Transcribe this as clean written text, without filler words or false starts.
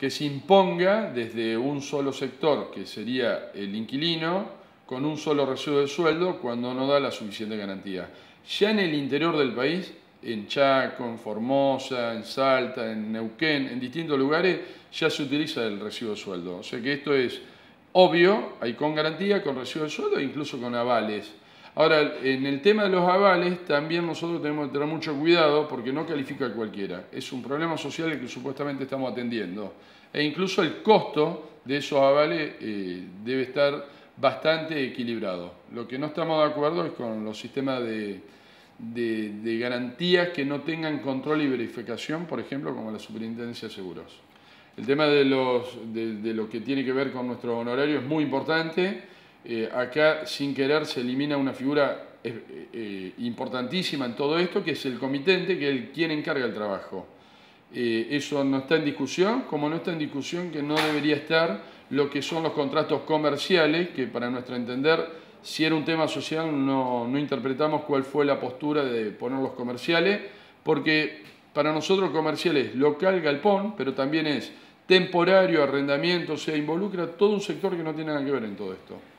que se imponga desde un solo sector, que sería el inquilino, con un solo recibo de sueldo cuando no da la suficiente garantía. Ya en el interior del país, en Chaco, en Formosa, en Salta, en Neuquén, en distintos lugares, ya se utiliza el recibo de sueldo. O sea que esto es obvio, hay con garantía, con recibo de sueldo e incluso con avales. Ahora, en el tema de los avales, también nosotros tenemos que tener mucho cuidado porque no califica a cualquiera. Es un problema social que supuestamente estamos atendiendo. E incluso el costo de esos avales debe estar bastante equilibrado. Lo que no estamos de acuerdo es con los sistemas de garantías que no tengan control y verificación, por ejemplo, como la Superintendencia de Seguros. El tema de lo que tiene que ver con nuestro honorario es muy importante. Acá, sin querer, se elimina una figura importantísima en todo esto, que es el comitente, que es quien encarga el trabajo. Eso no está en discusión, como no está en discusión que no debería estar lo que son los contratos comerciales, que para nuestro entender, si era un tema social, no interpretamos cuál fue la postura de poner los comerciales, porque para nosotros comercial es local, galpón, pero también es temporario, arrendamiento, o sea, involucra todo un sector que no tiene nada que ver en todo esto.